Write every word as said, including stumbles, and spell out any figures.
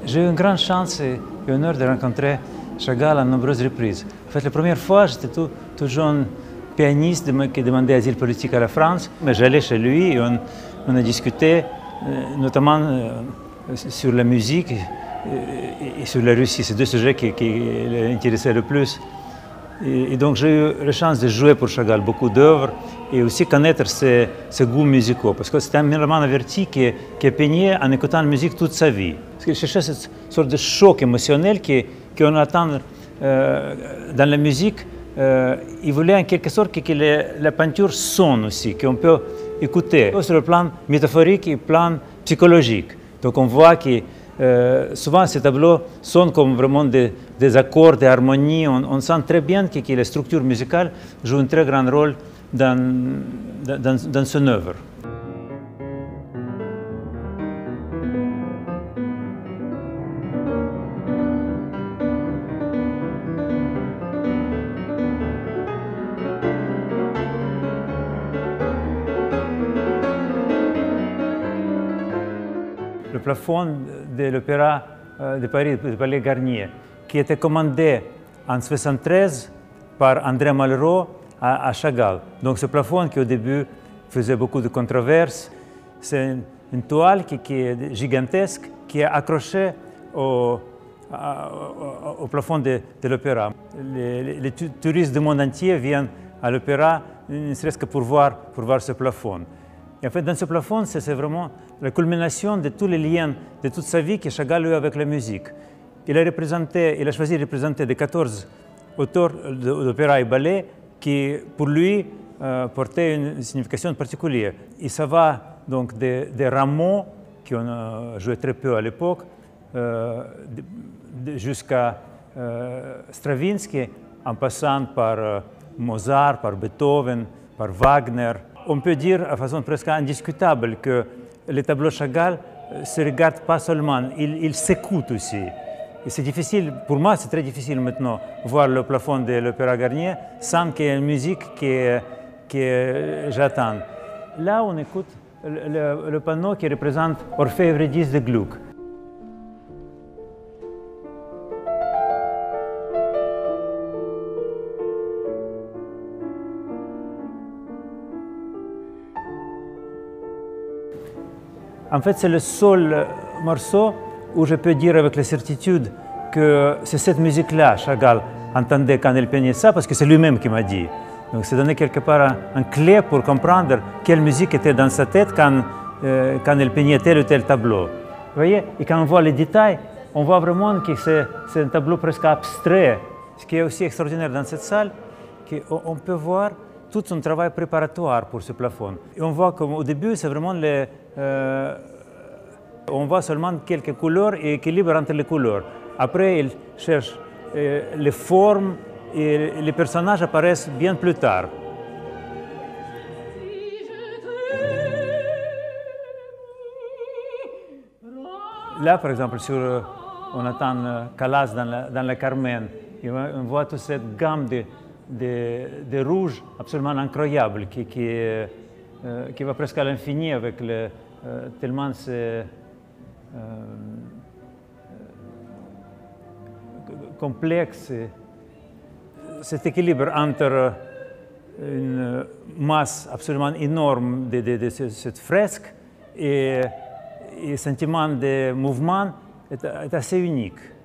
J'ai eu une grande chance et honneur de rencontrer Chagall à nombreuses reprises. En fait, la première fois, j'étais tout, tout jeune pianiste qui demandait asile politique à la France, mais j'allais chez lui et on, on a discuté, notamment euh, sur la musique et, et sur la Russie. C'est deux sujets qui, qui l'intéressaient le plus. Et, et donc j'ai eu la chance de jouer pour Chagall beaucoup d'œuvres et aussi connaître ses, ses goûts musicaux, parce que c'était un mélomane averti qui, qui a peigné en écoutant la musique toute sa vie. Parce qu'il cherchait cette sorte de choc émotionnel qu'on attend euh, dans la musique. Euh, il voulait en quelque sorte que, que les, la peinture sonne aussi, qu'on peut écouter, sur le plan métaphorique et le plan psychologique. Donc on voit que euh, souvent ces tableaux sonnent comme vraiment des, des accords, des harmonies. On, on sent très bien que, que la structure musicale joue un très grand rôle dans, dans, dans son œuvre. Le plafond de l'Opéra de Paris, du Palais Garnier, qui était commandé en mille neuf cent soixante-treize par André Malraux à, à Chagall. Donc ce plafond qui au début faisait beaucoup de controverses, c'est une, une toile qui, qui est gigantesque, qui est accrochée au, à, au, au plafond de, de l'Opéra. Les, les, les touristes du monde entier viennent à l'Opéra, ne serait-ce que pour voir, pour voir ce plafond. Et en fait, dans ce plafond, c'est vraiment la culmination de tous les liens de toute sa vie que Chagall a eu avec la musique. Il a, représenté, il a choisi de représenter des quatorze auteurs d'opéra et ballet qui, pour lui, euh, portaient une signification particulière. Et ça va donc des de Rameau, qui on a joué très peu à l'époque, euh, jusqu'à euh, Stravinsky, en passant par euh, Mozart, par Beethoven, par Wagner. On peut dire de façon presque indiscutable que les tableaux Chagall ne se regardent pas seulement, ils ils s'écoutent aussi. Et c'est difficile, pour moi c'est très difficile maintenant, voir le plafond de l'Opéra Garnier sans qu'il y ait une musique que, que j'attends. Là, on écoute le, le, le panneau qui représente Orphée et Eurydice de Gluck. En fait, c'est le seul morceau où je peux dire avec la certitude que c'est cette musique-là, Chagall entendait quand il peignait ça, parce que c'est lui-même qui m'a dit. Donc c'est donné quelque part un, un clé pour comprendre quelle musique était dans sa tête quand, euh, quand il peignait tel ou tel tableau. Vous voyez? Et quand on voit les détails, on voit vraiment que c'est un tableau presque abstrait. Ce qui est aussi extraordinaire dans cette salle, qu'on on peut voir tout son travail préparatoire pour ce plafond. Et on voit qu'au début, c'est vraiment les... Euh, on voit seulement quelques couleurs et équilibre entre les couleurs. Après, il cherche euh, les formes et les personnages apparaissent bien plus tard. Là, par exemple, sur, on attend Calas dans la, dans la Carmen, et on voit toute cette gamme de, de, de rouge absolument incroyable qui, qui, euh, qui va presque à l'infini avec le, euh, tellement c'est euh, complexe. Cet équilibre entre une masse absolument énorme de, de, de cette fresque et le sentiment de mouvement est, est assez unique.